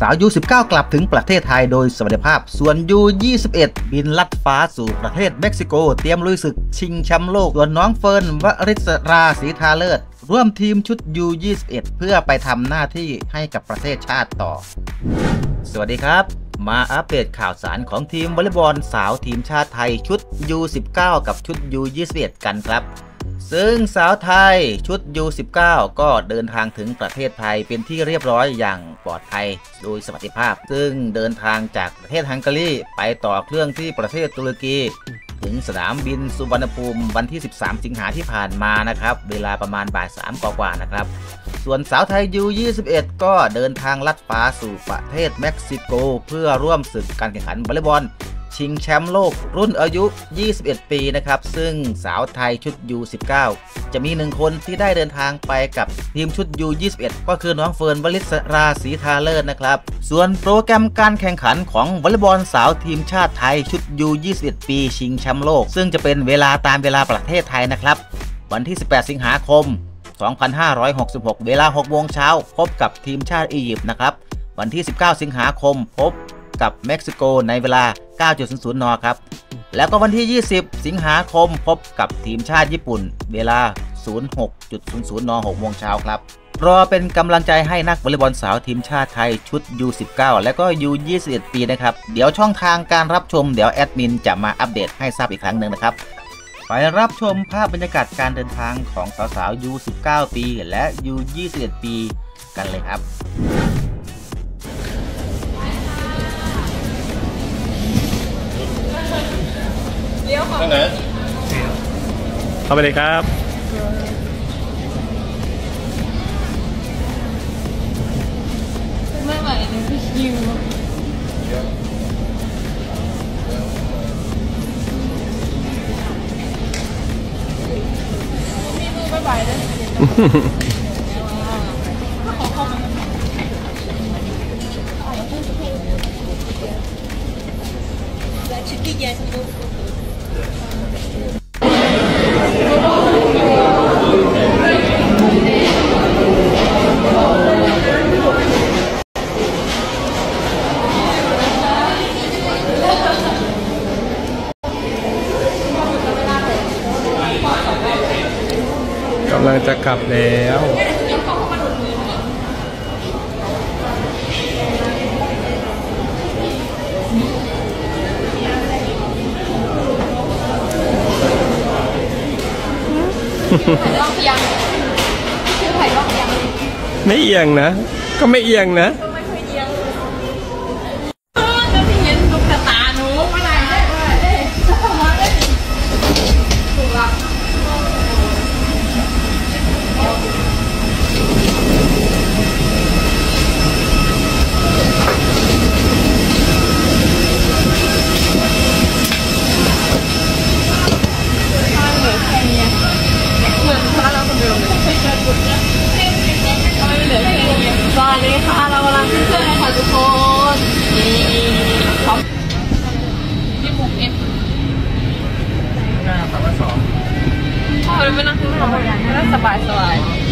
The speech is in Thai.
สาว U19 กลับถึงประเทศไทยโดยสวัสดิภาพส่วน U21 บินลัดฟ้าสู่ประเทศเม็กซิโกเตรียมลุยศึกชิงแชมป์โลกส่วนน้องเฟิร์นวริศราศรีทาเลิศร่วมทีมชุด U21 เพื่อไปทำหน้าที่ให้กับประเทศชาติต่อสวัสดีครับมาอัปเดตข่าวสารของทีมวอลเลย์บอลสาวทีมชาติไทยชุด U19 กับชุด U21 กันครับซึ่งสาวไทยชุด U19 ก็เดินทางถึงประเทศไทยเป็นที่เรียบร้อยอย่างปลอดภัยโดยสวัสดิภาพซึ่งเดินทางจากประเทศฮังการีไปต่อเครื่องที่ประเทศตุรกีถึงสนามบินสุวรรณภูมิวันที่ 13 สิงหาที่ผ่านมานะครับเวลาประมาณบ่าย 3 กว่านะครับส่วนสาวไทย U21 ก็เดินทางลัดฟ้าสู่ประเทศเม็กซิโกเพื่อร่วมศึกการแข่งขันวอลเลย์บอลชิงแชมป์โลกรุ่นอายุ 21 ปีนะครับซึ่งสาวไทยชุด U19 จะมี1คนที่ได้เดินทางไปกับทีมชุด U21 ก็คือน้องเฟิร์นวริศราศรีทาเลิศนะครับส่วนโปรแกรมการแข่งขันของวอลเลย์บอลสาวทีมชาติไทยชุด U21 ปีชิงแชมป์โลกซึ่งจะเป็นเวลาตามเวลาประเทศไทยนะครับวันที่ 18 สิงหาคม 2566 เวลา 6 โมงเช้าพบกับทีมชาติอียิปต์นะครับวันที่ 19 สิงหาคมพบกับเม็กซิโกในเวลา 9.00 น.ครับแล้วก็วันที่ 20 สิงหาคมพบกับทีมชาติญี่ปุ่นเวลา 06.00 น. 6 โมงเช้าครับรอเป็นกำลังใจให้นักวอลเลย์บอลสาวทีมชาติไทยชุด U19 และก็ U21 ปีนะครับเดี๋ยวช่องทางการรับชมเดี๋ยวแอดมินจะมาอัปเดตให้ทราบอีกครั้งหนึ่งนะครับไปรับชมภาพบรรยากาศการเดินทางของสาวๆ U19 ปีและ U21 ปีกันเลยครับนั่นนะเข้าไปเลยครับไม่ไหวเลยพี่คิวมีมือไม่ไหวเลยชุดที่ใหญ่สุดกำลังจะกลับแล้วถ่ายรอบเอียงชื่อถ่ายรอบเอียงไม่เอียงนะก็ไม่เอียงนะไม่เคยเอียงแล้วพี่เห็นตุ๊กตาหนูเมื่อไหร่ได้ถูกละเหมือนพระเราคนเดิมเลยสวัสดีค่ะเรากำลังขึ้นเครื่องนะคะทุกคนพร้อมที่มุกเอ็นหน้า3 2พ่อเลยไม่นั่งข้างนอกไม่ได้สบาย